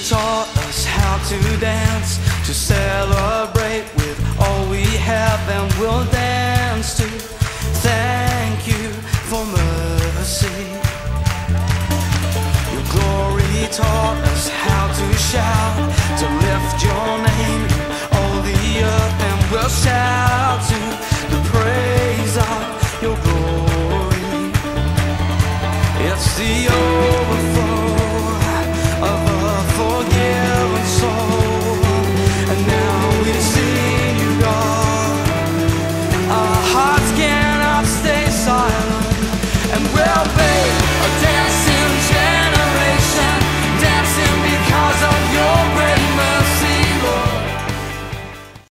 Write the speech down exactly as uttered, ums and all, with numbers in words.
taught us how to dance, to celebrate with all we have, and we'll dance to thank you for mercy. Your glory taught us how to shout, to lift your name in all the earth, and we'll shout to the praise of your glory. It's the overflow